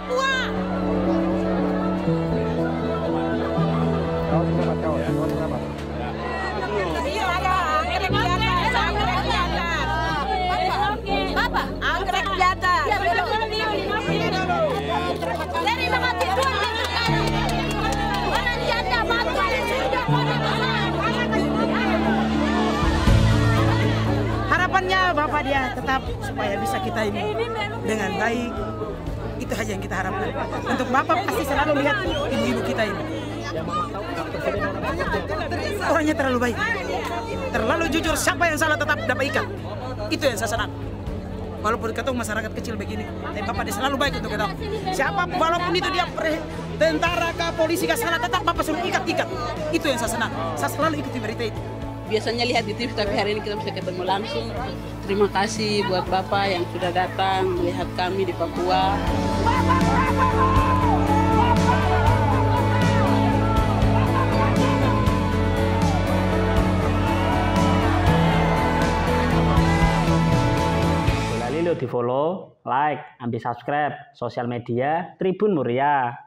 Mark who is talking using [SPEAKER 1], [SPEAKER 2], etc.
[SPEAKER 1] Papua. Iya, ada anggrek di atas, anggrek di atas. Apa? Anggrek di atas. Dari nama Tuhan. Orang janda Papua yang sudah
[SPEAKER 2] Harapannya Bapak dia tetap supaya bisa kita ini dengan baik. Itu saja yang kita harapkan. Untuk Bapak pasti selalu lihat ibu-ibu kita ini. Orangnya terlalu baik, terlalu jujur. Siapa yang salah tetap dapat ikat. Itu yang saya senang. Walaupun kita masyarakat kecil begini, tapi Bapak dia selalu baik untuk kita. Siapa walaupun itu dia tentara kah, polisi kah salah, tetap Bapak suruh ikat. Itu yang saya senang. Saya selalu ikuti berita itu.
[SPEAKER 3] Biasanya lihat di TV, tapi hari ini kita bisa ketemu langsung. Terima kasih buat Bapak yang sudah datang melihat kami di Papua.
[SPEAKER 4] Boleh di follow, like, ambil subscribe sosial media Tribun Muria.